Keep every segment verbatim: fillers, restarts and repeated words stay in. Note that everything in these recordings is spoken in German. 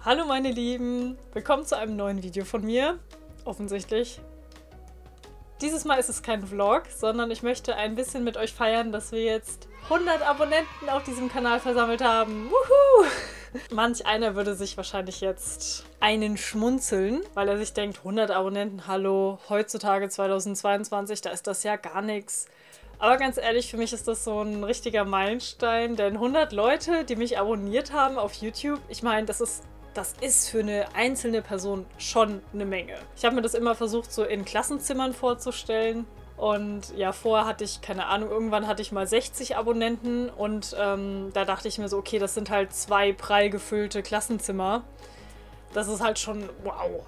Hallo meine Lieben, willkommen zu einem neuen Video von mir, offensichtlich. Dieses Mal ist es kein Vlog, sondern ich möchte ein bisschen mit euch feiern, dass wir jetzt hundert Abonnenten auf diesem Kanal versammelt haben. Wuhu! Manch einer würde sich wahrscheinlich jetzt einen schmunzeln, weil er sich denkt, hundert Abonnenten, hallo, heutzutage zweitausendzweiundzwanzig, da ist das ja gar nichts. Aber ganz ehrlich, für mich ist das so ein richtiger Meilenstein, denn hundert Leute, die mich abonniert haben auf YouTube, ich meine, das ist, das ist für eine einzelne Person schon eine Menge. Ich habe mir das immer versucht, so in Klassenzimmern vorzustellen. Und ja, vorher hatte ich, keine Ahnung, irgendwann hatte ich mal sechzig Abonnenten und ähm, da dachte ich mir so, okay, das sind halt zwei prall gefüllte Klassenzimmer. Das ist halt schon, wow.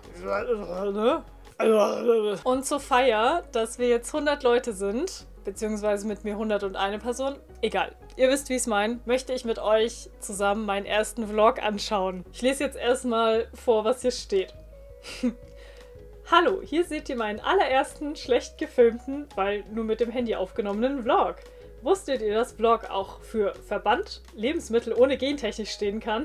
Und zur Feier, dass wir jetzt hundert Leute sind, beziehungsweise mit mir hunderteins Person, egal. Ihr wisst, wie ich es meine, möchte ich mit euch zusammen meinen ersten Vlog anschauen. Ich lese jetzt erstmal vor, was hier steht. Hallo, hier seht ihr meinen allerersten schlecht gefilmten, weil nur mit dem Handy aufgenommenen Vlog. Wusstet ihr, dass Vlog auch für Verband Lebensmittel ohne Gentechnik stehen kann?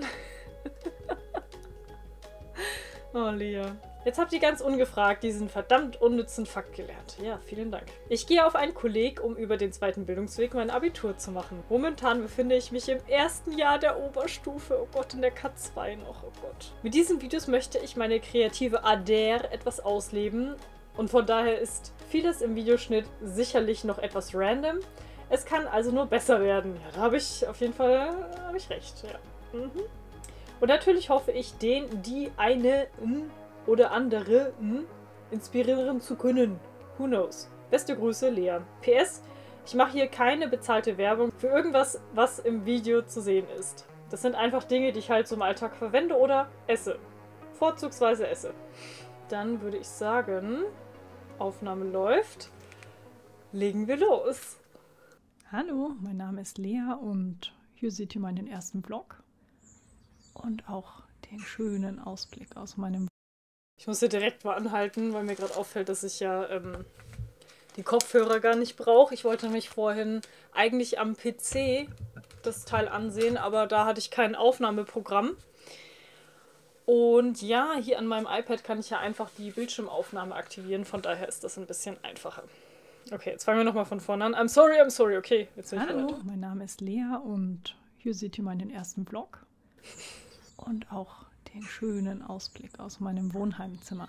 Oh, Lia. Jetzt habt ihr ganz ungefragt diesen verdammt unnützen Fakt gelernt. Ja, vielen Dank. Ich gehe auf ein Kolleg, um über den zweiten Bildungsweg mein Abitur zu machen. Momentan befinde ich mich im ersten Jahr der Oberstufe. Oh Gott, in der K zwei noch. Oh Gott. Mit diesen Videos möchte ich meine kreative Ader etwas ausleben. Und von daher ist vieles im Videoschnitt sicherlich noch etwas random. Es kann also nur besser werden. Ja, da habe ich auf jeden Fall habe ich recht. Ja. Mhm. Und natürlich hoffe ich, den, die, eine, m, oder andere hm, inspirieren zu können. Who knows? Beste Grüße, Lea. P S. Ich mache hier keine bezahlte Werbung für irgendwas, was im Video zu sehen ist. Das sind einfach Dinge, die ich halt so im Alltag verwende oder esse. Vorzugsweise esse. Dann würde ich sagen, Aufnahme läuft. Legen wir los. Hallo, mein Name ist Lea und hier seht ihr meinen ersten Vlog. Und auch den schönen Ausblick aus meinem Ich muss hier direkt mal anhalten, weil mir gerade auffällt, dass ich ja ähm, die Kopfhörer gar nicht brauche. Ich wollte mich vorhin eigentlich am P C das Teil ansehen, aber da hatte ich kein Aufnahmeprogramm. Und ja, hier an meinem iPad kann ich ja einfach die Bildschirmaufnahme aktivieren, von daher ist das ein bisschen einfacher. Okay, jetzt fangen wir nochmal von vorne an. I'm sorry, I'm sorry, okay. Jetzt bin ich Hallo, weiter. mein Name ist Lea und hier seht ihr meinen ersten Vlog. Und auch den schönen Ausblick aus meinem Wohnheimzimmer.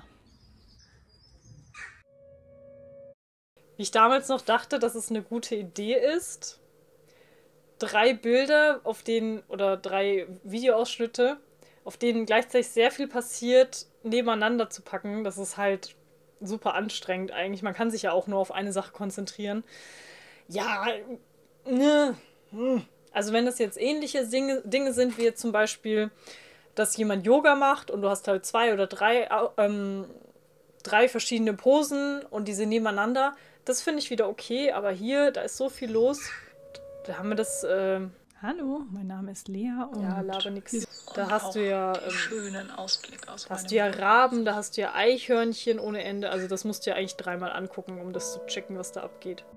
Wie ich damals noch dachte, dass es eine gute Idee ist, drei Bilder, auf denen, oder drei Videoausschnitte, auf denen gleichzeitig sehr viel passiert, nebeneinander zu packen. Das ist halt super anstrengend eigentlich. Man kann sich ja auch nur auf eine Sache konzentrieren. Ja, ne. Also wenn das jetzt ähnliche Dinge, Dinge sind, wie jetzt zum Beispiel, dass jemand Yoga macht und du hast halt zwei oder drei, ähm, drei verschiedene Posen und diese nebeneinander. Das finde ich wieder okay, aber hier, da ist so viel los. Da haben wir das... Ähm, Hallo, mein Name ist Lea und... Ja, laber nix. Da hast du ja... Ähm, schönen Ausblick aus da hast du ja Raben, da hast du ja Eichhörnchen ohne Ende. Also das musst du ja eigentlich dreimal angucken, um das zu checken, was da abgeht.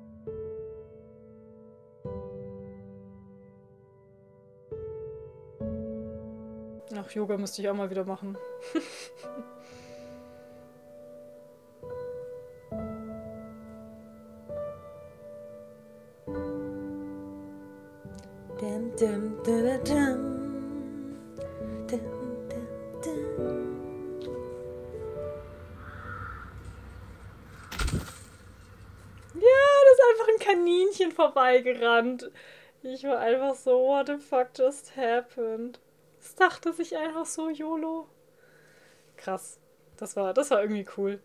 Ach, Yoga müsste ich auch mal wieder machen. Dum, dum, dum, dum. Dum, dum, dum. Ja, da ist einfach ein Kaninchen vorbeigerannt. Ich war einfach so, what the fuck just happened? Das dachte sich einfach so, YOLO. Krass. Das war, das war irgendwie cool.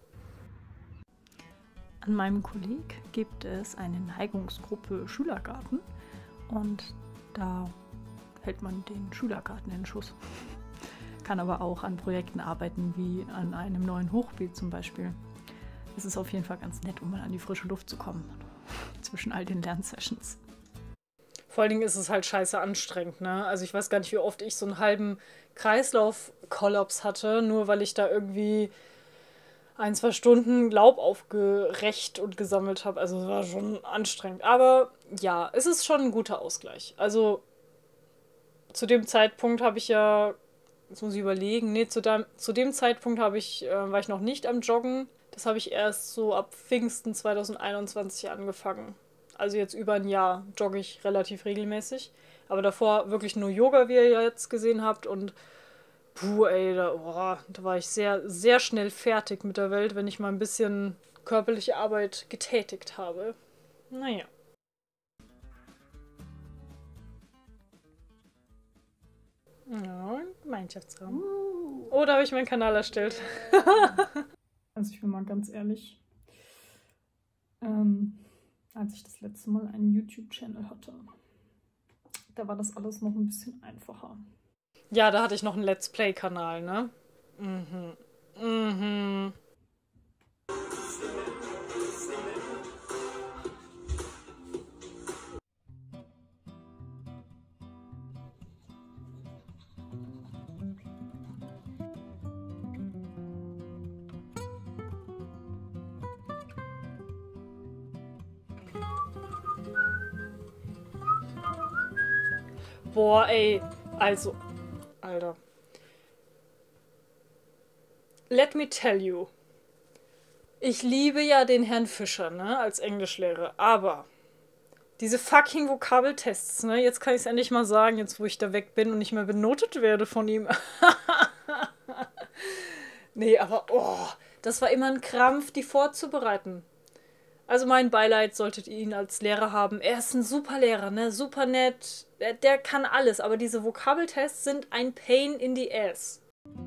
An meinem Kolleg gibt es eine Neigungsgruppe Schülergarten und da hält man den Schülergarten in Schuss. Kann aber auch an Projekten arbeiten, wie an einem neuen Hochbeet zum Beispiel. Es ist auf jeden Fall ganz nett, um mal an die frische Luft zu kommen zwischen all den Lernsessions. Vor allen Dingen ist es halt scheiße anstrengend, ne? Also ich weiß gar nicht, wie oft ich so einen halben Kreislauf-Kollaps hatte, nur weil ich da irgendwie ein, zwei Stunden Laub aufgerecht und gesammelt habe. Also es war schon anstrengend. Aber ja, es ist schon ein guter Ausgleich. Also zu dem Zeitpunkt habe ich ja Jetzt muss ich überlegen. Nee, zu dem, zu dem Zeitpunkt habe ich, äh, war ich noch nicht am Joggen. Das habe ich erst so ab Pfingsten zwanzig einundzwanzig angefangen. Also jetzt über ein Jahr jogge ich relativ regelmäßig. Aber davor wirklich nur Yoga, wie ihr ja jetzt gesehen habt. Und puh, ey, da, boah, da war ich sehr, sehr schnell fertig mit der Welt, wenn ich mal ein bisschen körperliche Arbeit getätigt habe. Naja. Ja, Gemeinschaftsraum. Uh. Oh, da habe ich meinen Kanal erstellt. Also ich bin mal ganz ehrlich, ähm, als ich das letzte Mal einen YouTube-Channel hatte, da war das alles noch ein bisschen einfacher. Ja, da hatte ich noch einen Let's Play-Kanal, ne? Mhm. Mhm. Boah, ey. Also, Alter. Let me tell you. Ich liebe ja den Herrn Fischer, ne, als Englischlehrer, aber diese fucking Vokabeltests, ne, jetzt kann ich es endlich mal sagen, jetzt wo ich da weg bin und nicht mehr benotet werde von ihm. Nee, aber, oh, das war immer ein Krampf, die vorzubereiten. Also mein Beileid solltet ihr ihn als Lehrer haben. Er ist ein super Lehrer, ne? Super nett. Der, der kann alles, aber diese Vokabeltests sind ein Pain in the ass.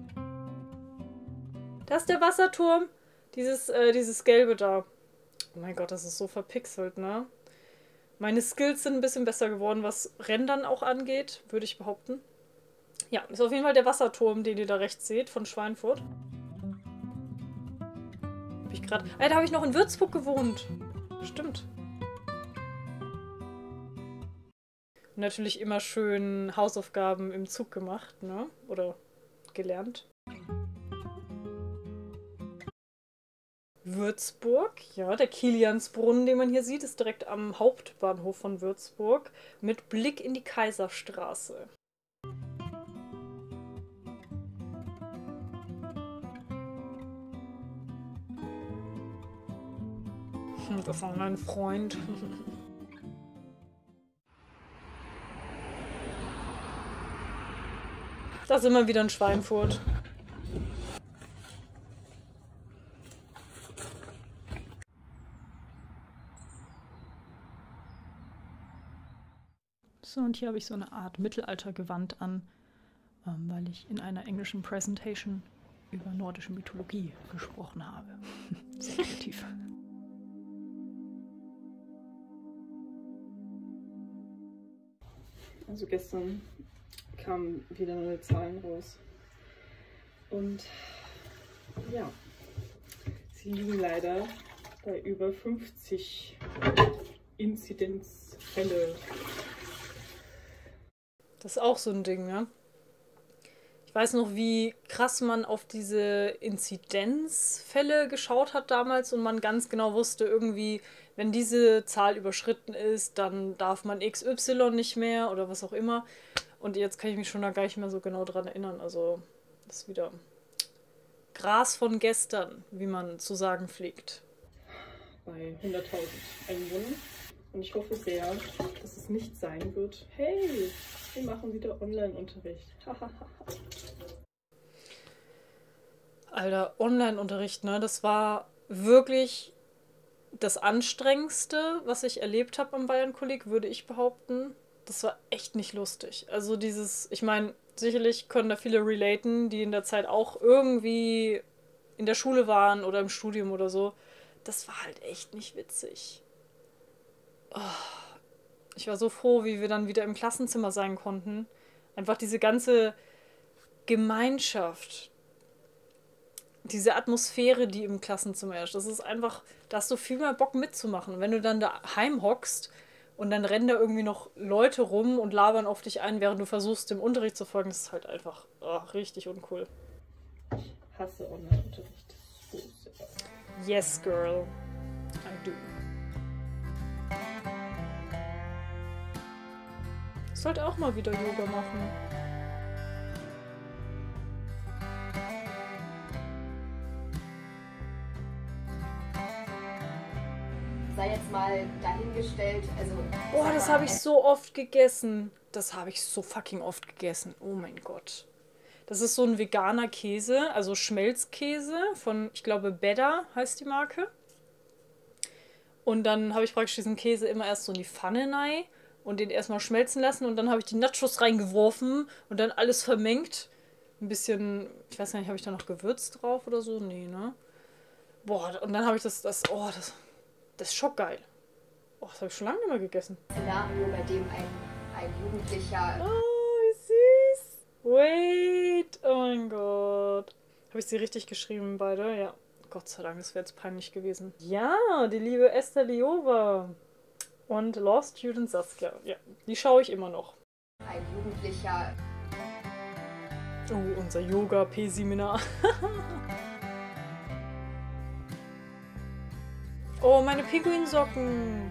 Das ist der Wasserturm. Dieses, äh, dieses Gelbe da. Oh mein Gott, das ist so verpixelt, ne? Meine Skills sind ein bisschen besser geworden, was Rendern auch angeht, würde ich behaupten. Ja, ist auf jeden Fall der Wasserturm, den ihr da rechts seht, von Schweinfurt. Hab ich gerade. Ah, da habe ich noch in Würzburg gewohnt. Stimmt. Und natürlich immer schön Hausaufgaben im Zug gemacht, ne? Oder gelernt. Würzburg, ja, der Kiliansbrunnen, den man hier sieht, ist direkt am Hauptbahnhof von Würzburg mit Blick in die Kaiserstraße. Das war mein Freund. Da sind wir wieder in Schweinfurt. So, und hier habe ich so eine Art Mittelaltergewand an, ähm, weil ich in einer englischen Präsentation über nordische Mythologie gesprochen habe. Sehr kreativ. Also gestern kamen wieder neue Zahlen raus. Und ja, sie liegen leider bei über fünfzig Inzidenzfälle. Das ist auch so ein Ding, ne? Ich weiß noch, wie krass man auf diese Inzidenzfälle geschaut hat damals und man ganz genau wusste, irgendwie, wenn diese Zahl überschritten ist, dann darf man X Y nicht mehr oder was auch immer. Und jetzt kann ich mich schon da gar nicht mehr so genau dran erinnern. Also, das ist wieder Gras von gestern, wie man zu sagen pflegt. Bei hunderttausend Einwohnern. Und ich hoffe sehr, dass es nicht sein wird. Hey, wir machen wieder Online-Unterricht. Alter, Online-Unterricht, ne? Das war wirklich das Anstrengendste, was ich erlebt habe am Bayern-Kolleg, würde ich behaupten. Das war echt nicht lustig. Also dieses, ich meine, sicherlich können da viele relaten, die in der Zeit auch irgendwie in der Schule waren oder im Studium oder so. Das war halt echt nicht witzig. Oh, ich war so froh, wie wir dann wieder im Klassenzimmer sein konnten. Einfach diese ganze Gemeinschaft, diese Atmosphäre, die im Klassenzimmer herrscht. Das ist einfach, da hast du viel mehr Bock mitzumachen. Und wenn du dann daheim hockst und dann rennen da irgendwie noch Leute rum und labern auf dich ein, während du versuchst, dem Unterricht zu folgen, das ist halt einfach oh, richtig uncool. Ich hasse Online-Unterricht. So sehr. Yes, girl. I do. Ich sollte auch mal wieder Yoga machen. sei jetzt mal dahingestellt. Also, Boah, das habe ich so oft gegessen. Das habe ich so fucking oft gegessen. Oh mein Gott. Das ist so ein veganer Käse, also Schmelzkäse von, ich glaube, Bedda heißt die Marke. Und dann habe ich praktisch diesen Käse immer erst so in die Pfanne rein und den erstmal schmelzen lassen. Und dann habe ich die Nachos reingeworfen und dann alles vermengt. Ein bisschen, ich weiß gar nicht, habe ich da noch Gewürz drauf oder so? Nee, ne? Boah, und dann habe ich das, das, oh, das, das ist schockgeil. Oh, das habe ich schon lange nicht mehr gegessen. Szenario, bei dem ein, ein Jugendlicher. Oh, wie süß. Wait, oh mein Gott. Habe ich sie richtig geschrieben, beide? Ja. Gott sei Dank, das wäre jetzt peinlich gewesen. Ja, die liebe Esther Liova und Law Student Saskia. Ja, die schaue ich immer noch. Ein Jugendlicher. Oh, unser Yoga-P-Seminar. Oh, meine Pinguinsocken.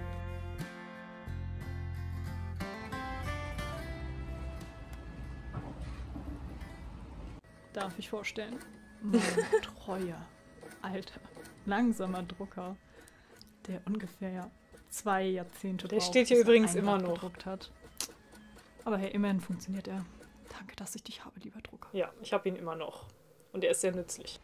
Darf ich vorstellen? Mein treuer, alter, langsamer Drucker, der ungefähr zwei Jahrzehnte Der braucht, steht hier bis er übrigens ein immer Blatt noch. gedruckt hat. Aber hey, immerhin funktioniert er. Danke, dass ich dich habe, lieber Drucker. Ja, ich habe ihn immer noch. Und er ist sehr nützlich.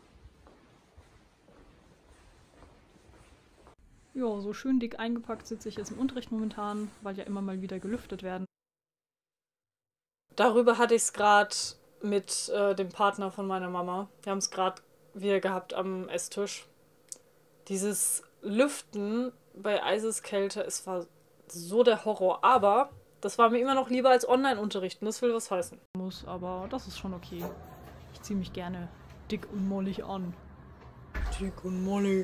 Ja, so schön dick eingepackt sitze ich jetzt im Unterricht momentan, weil ja immer mal wieder gelüftet werden. Darüber hatte ich es gerade mit äh, dem Partner von meiner Mama. Wir haben es gerade wieder gehabt am Esstisch. Dieses Lüften bei Eiseskälte, es war so der Horror. Aber das war mir immer noch lieber als Online-Unterrichten. Das will was heißen. Muss, aber das ist schon okay. Ich ziehe mich gerne dick und mollig an. Dick und mollig.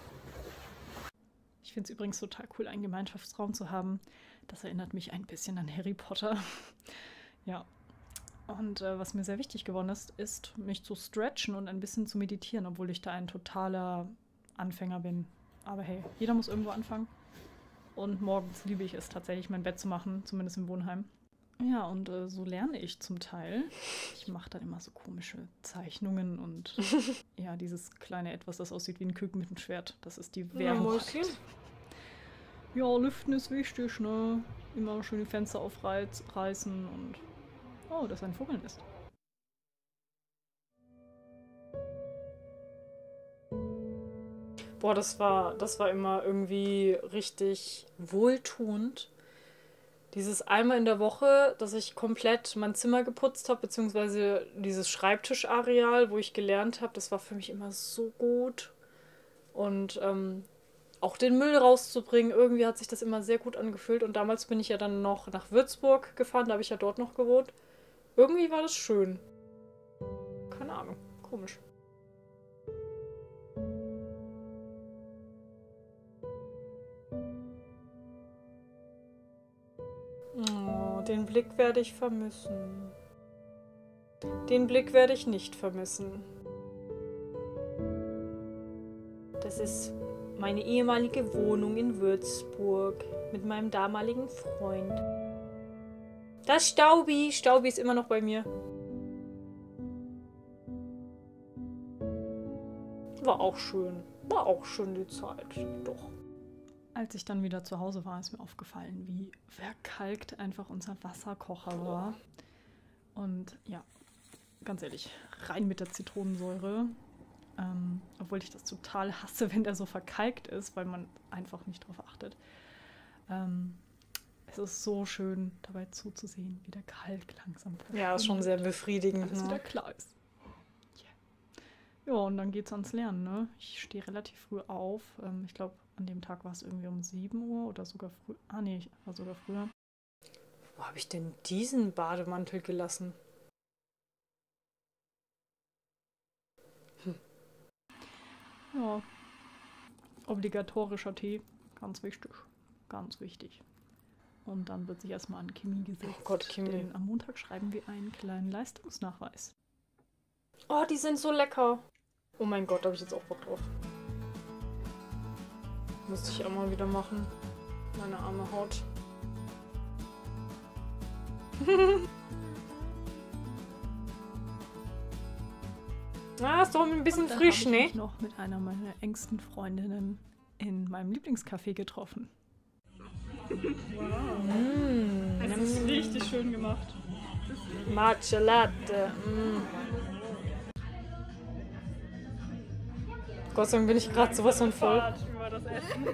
Ich finde es übrigens total cool, einen Gemeinschaftsraum zu haben. Das erinnert mich ein bisschen an Harry Potter. Ja. Und äh, was mir sehr wichtig geworden ist, ist, mich zu stretchen und ein bisschen zu meditieren, obwohl ich da ein totaler Anfänger bin. Aber hey, jeder muss irgendwo anfangen. Und morgens liebe ich es tatsächlich, mein Bett zu machen, zumindest im Wohnheim. Ja, und äh, so lerne ich zum Teil. Ich mache dann immer so komische Zeichnungen und ja, dieses kleine Etwas, das aussieht wie ein Küken mit einem Schwert. Das ist die Wehrmacht. Ja, lüften ist wichtig, ne? Immer schön die Fenster aufreißen und... Oh, das ist ein Vogelnest. Boah, das war, das war immer irgendwie richtig wohltuend. Dieses einmal in der Woche, dass ich komplett mein Zimmer geputzt habe, beziehungsweise dieses Schreibtischareal, wo ich gelernt habe, das war für mich immer so gut. Und ähm, auch den Müll rauszubringen, irgendwie hat sich das immer sehr gut angefühlt. Und damals bin ich ja dann noch nach Würzburg gefahren, da habe ich ja dort noch gewohnt. Irgendwie war das schön. Keine Ahnung, komisch. Oh, den Blick werde ich vermissen. Den Blick werde ich nicht vermissen. Das ist meine ehemalige Wohnung in Würzburg mit meinem damaligen Freund. Das Staubi. Staubi ist immer noch bei mir. War auch schön. War auch schön die Zeit. Doch. Als ich dann wieder zu Hause war, ist mir aufgefallen, wie verkalkt einfach unser Wasserkocher war. Und ja, ganz ehrlich, rein mit der Zitronensäure. Ähm, obwohl ich das total hasse, wenn der so verkalkt ist, weil man einfach nicht drauf achtet. Ähm, es ist so schön, dabei zuzusehen, wie der Kalk langsam verschwindet. Ja, ist schon sehr befriedigend. Alles Ne? wieder klar ist. Yeah. Ja, und dann geht's ans Lernen, ne? Ich stehe relativ früh auf. Ähm, ich glaube, an dem Tag war es irgendwie um sieben Uhr oder sogar früh. Ah, nee, ich war sogar früher. Wo habe ich denn diesen Bademantel gelassen? Ja, obligatorischer Tee, ganz wichtig, ganz wichtig. Und dann wird sich erstmal an Chemie gesetzt. Oh Gott, Chemie. Denn am Montag schreiben wir einen kleinen Leistungsnachweis. Oh, die sind so lecker. Oh mein Gott, da habe ich jetzt auch Bock drauf. Müsste ich auch mal wieder machen. Meine arme Haut. Ah, ist doch ein bisschen Und dann frisch, habe ich ne? mich noch mit einer meiner engsten Freundinnen in meinem Lieblingscafé getroffen. Mm, Es ist richtig schön gemacht. Matcha Latte. Mm. Gott sei Dank bin ich gerade sowas von voll. Über das Essen.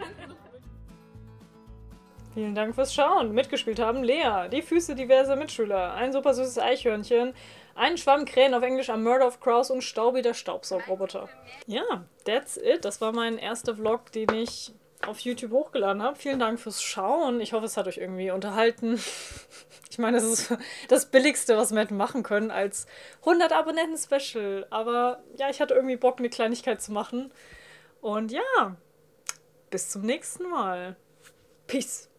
Vielen Dank fürs Schauen. Mitgespielt haben Lea, die Füße diverser Mitschüler, ein super süßes Eichhörnchen, ein Schwamm Krähen auf Englisch, am Murder of Crows und Staubi der Staubsaugroboter. Ja, that's it. Das war mein erster Vlog, den ich auf YouTube hochgeladen habe. Vielen Dank fürs Schauen. Ich hoffe, es hat euch irgendwie unterhalten. Ich meine, das ist das Billigste, was wir hätten machen können als hundert Abonnenten-Special. Aber ja, ich hatte irgendwie Bock, eine Kleinigkeit zu machen. Und ja, bis zum nächsten Mal. Peace.